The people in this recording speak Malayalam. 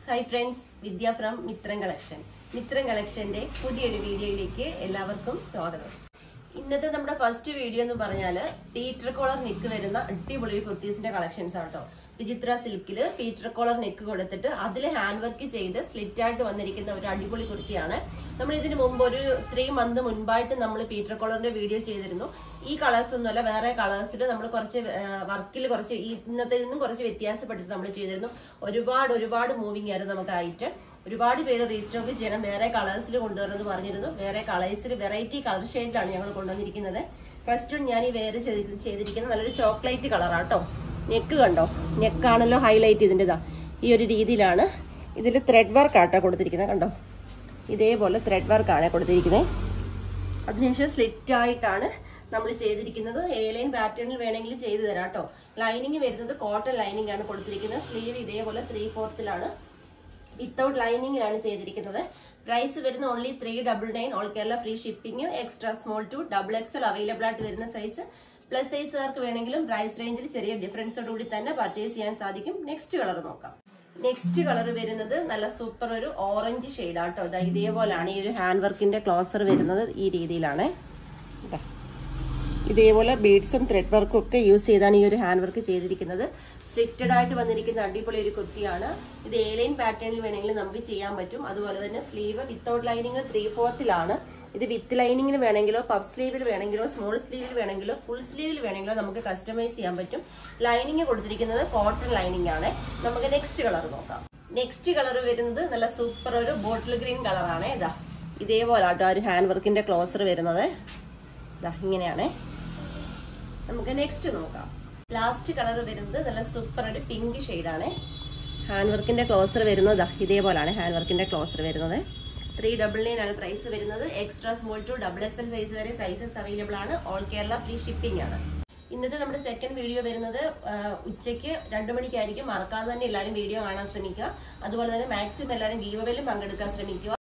Hi friends, Vidya from Mitran Collection. Mitran Collectionന്റെ പുതിയൊരു വീഡിയോയിലേക്ക് എല്ലാവർക്കും സ്വാഗതം. ഇന്നത്തെ നമ്മുടെ ഫസ്റ്റ് വീഡിയോ എന്ന് പറഞ്ഞാൽ പീറ്റർ കോളർ നെക്ക് വരുന്ന അടിപൊളി കുർത്തീസിന്റെ കളക്ഷൻസ് ആണ് ട്ടോ. വിചിത്ര സിൽക്കിൽ പീറ്റർ കോളർ നെക്ക് കൊടുത്തിട്ട് അതിൽ ഹാൻഡ് വർക്ക് ചെയ്ത് സ്ലിറ്റ് ആയിട്ട് വന്നിരിക്കുന്ന ഒരു അടിപൊളി കുർത്തിയാണ്. നമ്മൾ ഇതിനു മുമ്പ് ഒരു 3 മന്ത് മുൻപായിട്ട് നമ്മൾ പീറ്റർ കോളറിന്റെ വീഡിയോ ചെയ്തിരുന്നു. ഈ കളേഴ്സ് ഒന്നുമല്ല, വേറെ കളേഴ്സിൽ നമ്മൾ കുറച്ച് വർക്കിൽ കുറച്ച് ഇന്നത്തെ നിന്നും കുറച്ച് വ്യത്യാസപ്പെട്ടിട്ട് നമ്മൾ ചെയ്തിരുന്നു. ഒരുപാട് മൂവിങ് ആയിരുന്നു നമുക്കായിട്ട്. ഒരുപാട് പേര് റീസ്റ്റോക്ക് ചെയ്യണം, വേറെ കളേഴ്സിൽ കൊണ്ടുവരുമെന്ന് പറഞ്ഞിരുന്നു. വേറെ കളേഴ്സിൽ വെറൈറ്റി കളർ ഷെയ്ഡിലാണ് ഞങ്ങൾ കൊണ്ടുവന്നിരിക്കുന്നത്. ഫസ്റ്റ് ഞാൻ ഈ വേറെ ചെയ്തിരിക്കുന്നത് നല്ലൊരു ചോക്ലേറ്റ് കളറാട്ടോ. നെക്ക് കണ്ടോ, നെക്കാണല്ലോ ഹൈലൈറ്റ് ഇതിൻ്റെതാ. ഈ ഒരു രീതിയിലാണ് ഇതിൽ ത്രെഡ് വർക്ക് ആട്ടോ കൊടുത്തിരിക്കുന്നത്. കണ്ടോ, ഇതേപോലെ ത്രെഡ് വർക്കാണ് കൊടുത്തിരിക്കുന്നത്. അതിനുശേഷം സ്ലിറ്റ് ആയിട്ടാണ് നമ്മൾ ചെയ്തിരിക്കുന്നത്. എയർലൈൻ പാറ്റേണിൽ വേണമെങ്കിൽ ചെയ്തു തരാം കേട്ടോ. ലൈനിങ് വരുന്നത് കോട്ടൺ ലൈനിങ് ആണ് കൊടുത്തിരിക്കുന്നത്. സ്ലീവ് ഇതേപോലെ 3/4 വിത്തൗട്ട് ലൈനിങ്ങിലാണ് ചെയ്തിരിക്കുന്നത്. പ്രൈസ് വരുന്ന only 399. All Kerala free shipping. Extra small to XXL available ആയിട്ട് വരുന്ന സൈസ്. പ്ലസ് സൈസുകാർക്ക് വേണമെങ്കിലും പ്രൈസ് റേഞ്ചിൽ ചെറിയ ഡിഫറൻസോടുകൂടി തന്നെ പർച്ചേസ് ചെയ്യാൻ സാധിക്കും. നെക്സ്റ്റ് കളർ നോക്കാം. നെക്സ്റ്റ് കളർ വരുന്നത് നല്ല സൂപ്പർ ഒരു ഓറഞ്ച് ഷെയ്ഡ് ആട്ടോ. ഇതേപോലാണ് ഈ ഒരു ഹാൻഡ് വർക്കിന്റെ ക്ലോസർ വരുന്നത്. ഈ രീതിയിലാണ്. ഇതേപോലെ ബീഡ്സും ത്രെഡ് വർക്കും ഒക്കെ യൂസ് ചെയ്താണ് ഈ ഒരു ഹാൻഡ് വർക്ക് ചെയ്തിരിക്കുന്നത്. സ്ലിറ്റഡ് ആയിട്ട് വന്നിരിക്കുന്ന അടിപൊളി ഒരു കുർത്തിയാണ്. ഇത് എയർലൈൻ പാറ്റേണിൽ വേണമെങ്കിൽ നമുക്ക് ചെയ്യാൻ പറ്റും. അതുപോലെ തന്നെ സ്ലീവ് വിത്തൗട്ട് ലൈനിങ് 3/4 ഇത് വിത്ത് ലൈനിങ്ങിന് വേണമെങ്കിലോ പഫ് സ്ലീവിൽ വേണമെങ്കിലോ സ്മോൾ സ്ലീവിൽ വേണമെങ്കിലോ ഫുൾ സ്ലീവിൽ വേണമെങ്കിലോ നമുക്ക് കസ്റ്റമൈസ് ചെയ്യാൻ പറ്റും. ലൈനിങ് കൊടുത്തിരിക്കുന്നത് കോട്ടൺ ലൈനിങ് ആണ്. നമുക്ക് നെക്സ്റ്റ് കളർ നോക്കാം. നെക്സ്റ്റ് കളർ വരുന്നത് നല്ല സൂപ്പർ ഒരു ബോട്ടിൽ ഗ്രീൻ കളറാണ്. ഇതേപോലെ ആട്ടോ ഒരു ഹാൻഡ് വർക്കിന്റെ ക്ലോസർ വരുന്നത്. ഇങ്ങനെയാണ്. നമുക്ക് നെക്സ്റ്റ് നോക്കാം. ലാസ്റ്റ് കളർ വരുന്നത് നല്ല സൂപ്പർ ഒരു പിങ്ക് ഷെയ്ഡാണ്. ഹാൻഡ് വർക്കിന്റെ ക്ലോസർ വരുന്നത് ഇതേപോലാണ്. ഹാൻഡ് വർക്കിന്റെ ക്ലോസർ വരുന്നത് 399 ആണ് പ്രൈസ് വരുന്നത്. Extra small to XXL size വരെ സൈസസ് അവൈലബിൾ ആണ്. ഓൾ കേരള ഫ്രീ ഷിപ്പിംഗ് ആണ്. ഇന്നത്തെ നമ്മുടെ സെക്കൻഡ് വീഡിയോ വരുന്നത് ഉച്ചയ്ക്ക് 2 മണിക്കായിരിക്കും. മറക്കാതെ തന്നെ എല്ലാവരും വീഡിയോ കാണാൻ ശ്രമിക്കുക. അതുപോലെ തന്നെ മാക്സിമം എല്ലാവരും ഗീവ് അവേയിലും പങ്കെടുക്കാൻ ശ്രമിക്കുക.